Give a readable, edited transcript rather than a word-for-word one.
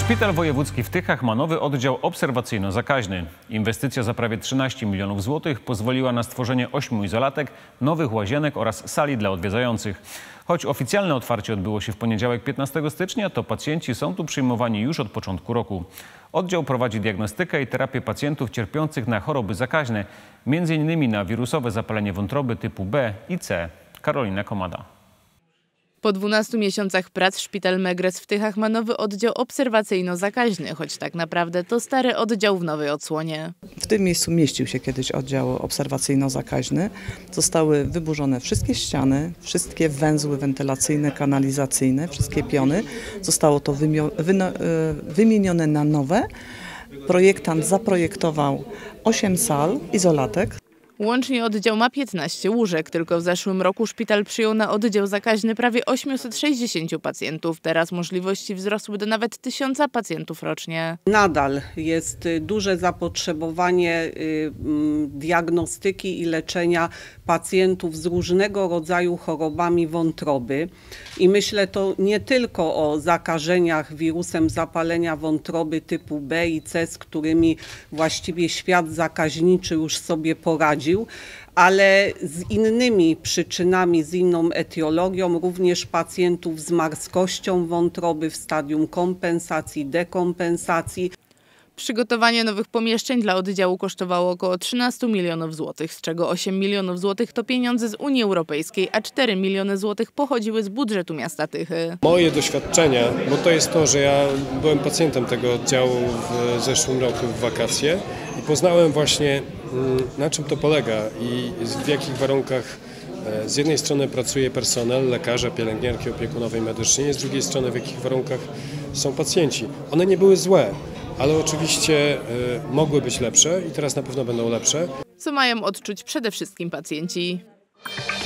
Szpital Wojewódzki w Tychach ma nowy oddział obserwacyjno-zakaźny. Inwestycja za prawie 13 milionów złotych pozwoliła na stworzenie 8 izolatek, nowych łazienek oraz sali dla odwiedzających. Choć oficjalne otwarcie odbyło się w poniedziałek 15 stycznia, to pacjenci są tu przyjmowani już od początku roku. Oddział prowadzi diagnostykę i terapię pacjentów cierpiących na choroby zakaźne, m.in. na wirusowe zapalenie wątroby typu B i C. Karolina Komada. Po 12 miesiącach prac szpital Megres w Tychach ma nowy oddział obserwacyjno-zakaźny, choć tak naprawdę to stary oddział w nowej odsłonie. W tym miejscu mieścił się kiedyś oddział obserwacyjno-zakaźny. Zostały wyburzone wszystkie ściany, wszystkie węzły wentylacyjne, kanalizacyjne, wszystkie piony. Zostało to wymienione na nowe. Projektant zaprojektował 8 sal, izolatek. Łącznie oddział ma 15 łóżek. Tylko w zeszłym roku szpital przyjął na oddział zakaźny prawie 860 pacjentów. Teraz możliwości wzrosły do nawet 1000 pacjentów rocznie. Nadal jest duże zapotrzebowanie diagnostyki i leczenia pacjentów z różnego rodzaju chorobami wątroby. I myślę to nie tylko o zakażeniach wirusem zapalenia wątroby typu B i C, z którymi właściwie świat zakaźniczy już sobie poradził, ale z innymi przyczynami, z inną etiologią, również pacjentów z marskością wątroby w stadium kompensacji, dekompensacji. Przygotowanie nowych pomieszczeń dla oddziału kosztowało około 13 milionów złotych, z czego 8 milionów złotych to pieniądze z Unii Europejskiej, a 4 miliony złotych pochodziły z budżetu miasta Tychy. Moje doświadczenia, bo to jest to, że ja byłem pacjentem tego oddziału w zeszłym roku w wakacje i poznałem właśnie, na czym to polega i w jakich warunkach z jednej strony pracuje personel, lekarze, pielęgniarki, opiekunowie medyczni, z drugiej strony w jakich warunkach są pacjenci. One nie były złe, ale oczywiście mogły być lepsze i teraz na pewno będą lepsze. Co mają odczuć przede wszystkim pacjenci?